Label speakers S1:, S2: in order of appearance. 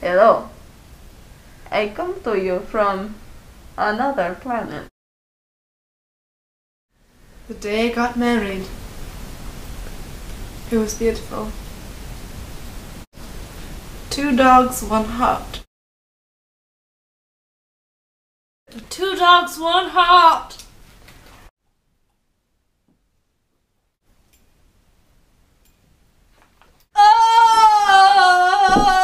S1: Hello, I come to you from another planet.
S2: The day I got married, it was beautiful. 2 dogs, 1 heart. 2 dogs, 1 heart. Oh!